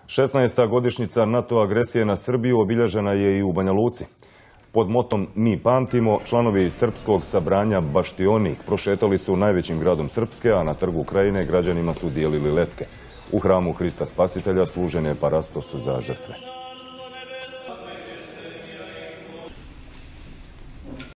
16. godišnjica NATO agresije na Srbiju obilježena je i u Banja Luci. Pod motom Mi pamtimo, članovi srpskog sabranja Baštionih prošetali su najvećim gradom Srpske, a na trgu Krajine građanima su dijelili letke. U hramu Hrista Spasitelja služen je parastos za žrtve.